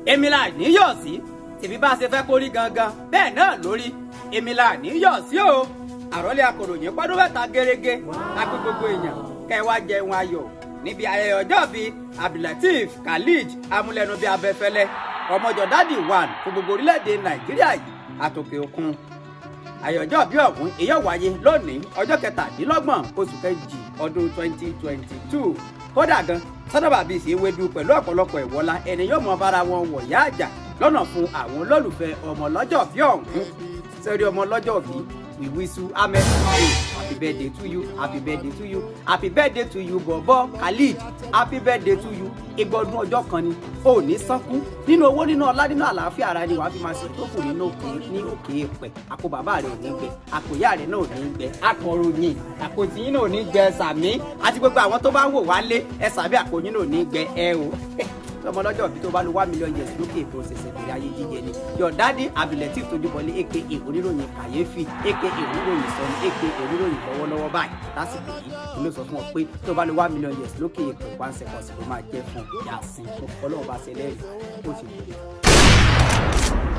èmi là ní yọ̀ sí tèmi bá ṣe fẹ́ kó rí gangan bẹ́ẹ̀ náà lórí èmi là ní yọ̀ sí o. Àròlé akọ̀ròyìn pọ́dún mẹ́ta gẹ́rẹ́gẹ́ lápẹ́ gbogbo èèyàn kẹ́ ẹ wá jẹun ayọ̀ níbi ayẹyẹ ọjọ́ bíi abdullateef khaleed amúlẹ́nu bíi abẹ́fẹ́lẹ́ ọmọjọ dádì 1 fún gbogbo orílẹ̀-èdè nàìjíríà yìí àtòkè òkun. ayẹyẹ ọjọ́ bíi ọ̀hún èyí wáyé lónìí ọjọ́ 27 oṣù kejì ọdún 2022. kódà gan sọ́dọ̀bà bíi ṣe wédu pẹ̀lú ọ̀pọ̀lọpọ̀ ìwọ́lá ẹni yóò mọ bára wọn wọ̀yá àjà lọ́nà fún àwọn olólùfẹ́ ọmọ lọ́jọ́ bíi ọ̀hún. sẹ́rí ọmọ lọ́jọ́ bíi we wish you amen. Happy birthday to you, happy birthday to you, happy birthday to you bọ̀bọ̀ khaleed, happy birthday to you. Ìgbọ̀dún ọjọ́ kan ni ó ní sánkú nínú owó nínú ọlá nínú àlàáfíà ara ni wàá fi máa ṣe tó kù nínú òkè èpẹ̀. Àpò bàbá rẹ̀ ò ní gbẹ, àpò ìyá rẹ̀ náà ò ní gbẹ, akọ̀ròyìn àpò tìyín náà ò ní gbẹ sàmí àti gbogbo àwọn tó bá ń wò wálé ẹ sàbí àpò yín náà ò ní gbẹ ẹ o. Ọmọ lọ́jọ́ bí tó bá lo 1 million years lókè ètò ṣẹ̀ṣẹ̀ bẹ̀rẹ̀ ayé jíjẹ ni your daddy abdullateef Tojubole aka oníròyìn kàyéfì aka oníròyìn sọnù aka oníròyìn lọ́wọ́lọ́wọ́ báyìí lásìkò yìí ló sọ fún ọ pé tó bá lo 1 million years lókè ètò 1 second ló máa jẹ́ fún ìyá sí ọlọ́run bá ṣe lẹ́rìí ó ti bẹ̀rẹ̀.